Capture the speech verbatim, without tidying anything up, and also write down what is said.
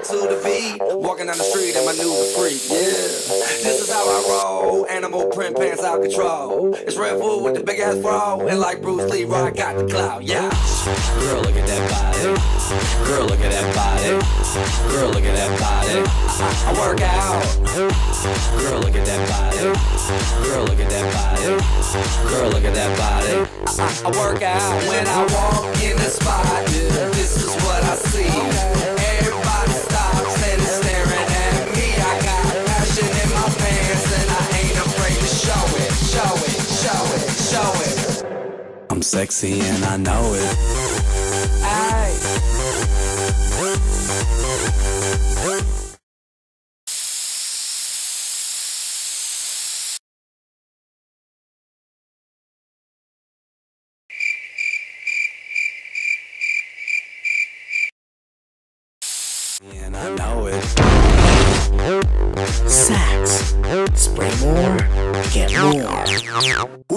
to the beat. Walking down the street and my new freak, yeah. This is how I roll. Animal print pants out control. It's Red Bull with the big ass bra. And like Bruce Lee, I got the clout, yeah. Girl, look at that body. Girl, look at that body. Girl, look at that body. I, I work out. Girl, look at that body. Girl, look at that body. Girl, look at that body. I, I, I work out when I walk in the spot. This is what I see. Everybody stops and is staring at me. I got passion in my pants and I ain't afraid to show it, show it, show it, show it. I'm sexy and I know it. Aye. And I know it. Sax. Spray more, get more.